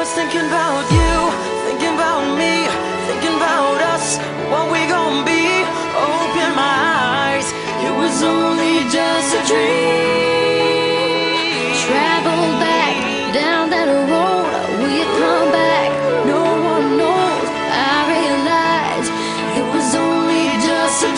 was thinking about you, thinking about me, thinking about us, what we gon' be. Open my eyes, it was only just a dream. Travel back down that road, will you come back? No one knows. I realized it was only just a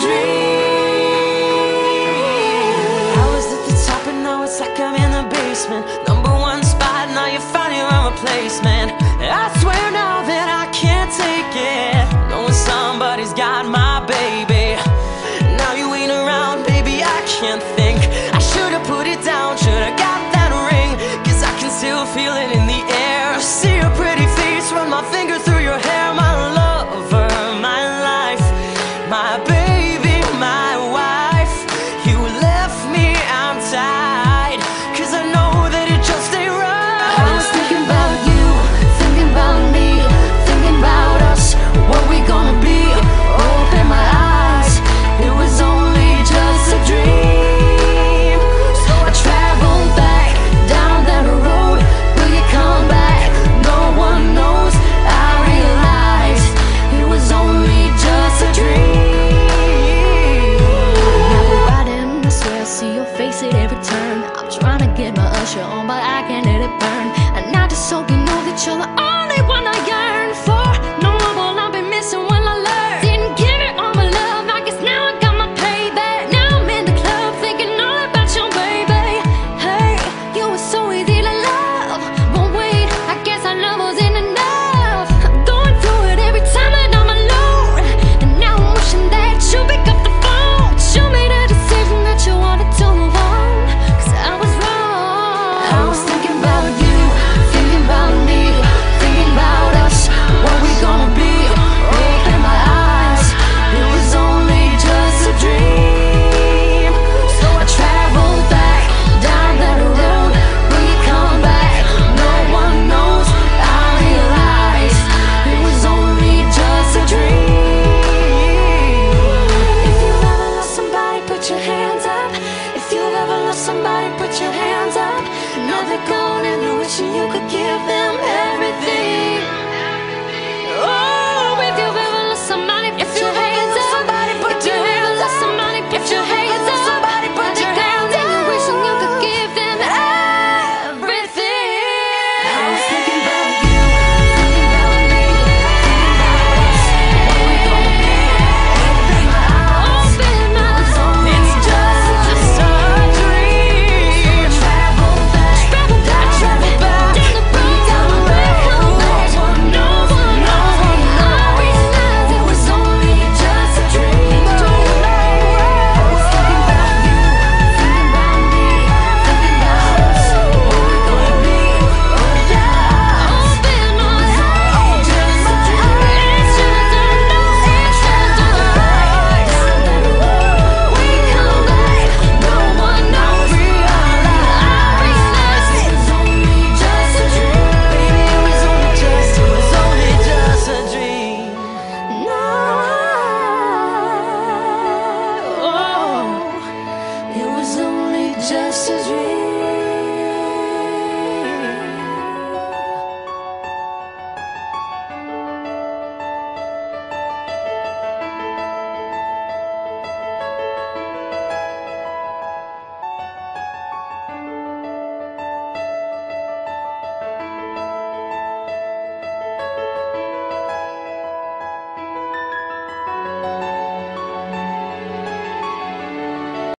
dream. I was at the top and now it's like I'm in the basement. Number one spot, now you found your own replacement. I swear now that I can't take it, knowing somebody's got my baby. Now you ain't around, baby, I can't think. I should've put it down, should've got that ring, 'cause I can still feel it in the air. See your pretty face, run my finger through your hair. My lover, my life, my baby, my wife. You left me, I'm tied, 'cause I know that it just ain't right. I was thinking about you, thinking about me, thinking about us, what we gonna be. Open my eyes, it was only just a dream. So I traveled back down that road, will you come back? No one knows. I realized it was only just a dream. Now we're riding, I swear I see your face at every turn. I'm trying to get my usher on, but I can't let it burn. And I just hope you know that you're the only one I yearn for. No one will I be missing when I learn. Didn't give it all my love, I guess now I got my payback. Now I'm in the club thinking all about your baby. Hey, you were so easy to love, but wait, I guess our love wasn't enough. I'm going through it every time that I'm alone, and now I'm wishing that you pick up the phone. You made a decision that you wanted to move on, 'cause I was wrong. I was thinking about you, thinking about me, thinking about us, what we gonna be. Open my eyes, it was only just a dream. So I traveled back down that road, will you come back? No one knows. I realized it was only just a dream. If you've ever lost somebody, put your hands up. If you've ever lost somebody, put your hands up. Now they're gone and you're wishing you could give them everything.